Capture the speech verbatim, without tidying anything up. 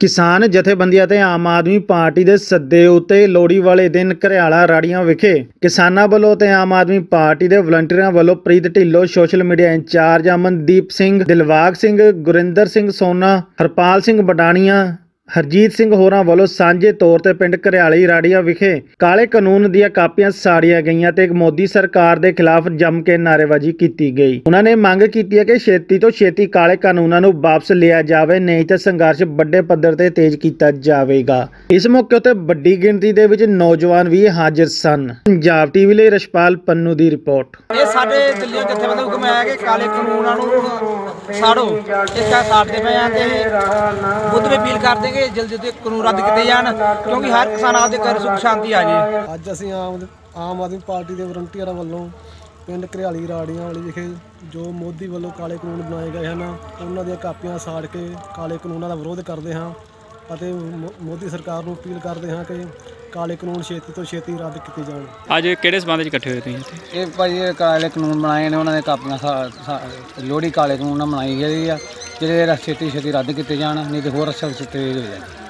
किसान जथेबंदियां ते आम आदमी पार्टी के सद्दे उत्ते लोहड़ी वाले दिन घरियाला राड़ियां विखे किसानां वालों ते आम आदमी पार्टी के वलंटियरां वालों Preet Dhillon, social media incharge Amandeep Singh, Dilbag Singh, Gurinder Singh Sona, Harpal Singh बडाणिया, Harjeet Singh होरां वालों सांझे तौर ते पिंड घरियाली राड़ियां विखे काले कानून दीआं कापियां साड़ियां गईयां ते मोदी सरकार के खिलाफ जम के नारेबाजी की गई। उन्होंने मंग की है कि छेती तो छेती काले कानूनों नूं वापस लिया जाए, नहीं तो संघर्ष बड़े पद्धर ते तेज किया जाएगा। इस मौके उत्ते वड्डी गिणती दे विच नौजवान भी हाजिर सन। पंजाब टीवी लई रशपाल पन्नू की रिपोर्ट। ये साडे दिल्लीओं जथेबंदी हुक्म है कि काले कानूनां नूं साड़ो, इसका साड़ते पे हैं ते बुद्ध भी अपील करते कि जल्दी जल्दी कानून रद्द किए जान, क्योंकि हर किसान आपके घर सुख शांति आ जाए। अज असीं आम आम आदमी पार्टी के वलंटियरां वालों पिंड घरियाली राड़ियां वाली विखे जो मोदी वालों काले कानून बनाए गए हैं उन्हां ਦੀਆਂ ਕਾਪੀਆਂ ਸਾੜ ਕੇ ਕਾਲੇ ਕਾਨੂੰਨਾਂ ਦਾ ਵਿਰੋਧ ਕਰਦੇ ਹਾਂ ਅਤੇ ਮੋਦੀ ਸਰਕਾਰ ਨੂੰ ਅਪੀਲ ਕਰਦੇ ਹਾਂ ਕਿ ਕਾਲੇ ਕਾਨੂੰਨ ਛੇਤੀ ਤੋਂ ਛੇਤੀ ਰੱਦ ਕੀਤੇ ਜਾਣ। ਅੱਜ ਕਿਹੜੇ ਸੰਬੰਧ ਵਿੱਚ ਇਕੱਠੇ ਹੋਏ ਤੁਸੀਂ ਇੱਥੇ? ਇਹ ਭਾਜੀ ਕਾਲੇ ਕਾਨੂੰਨ ਬਣਾਏ ਨੇ, ਉਹਨਾਂ ਦੇ ਕਾਪੀਆਂ ਲੋਹੜੀ ਕਾਲੇ ਕਾਨੂੰਨ ਨਾਲ ਬਣਾਈ ਗਈ ਆ, ਜਿਹੜੇ ਛੇਤੀ ਛੇਤੀ ਰੱਦ ਕੀਤੇ ਜਾਣ, ਨਹੀਂ ਤੇ ਹੋਰ ਅਸਰ ਤੇਜ਼ ਹੋ ਜਾਣ।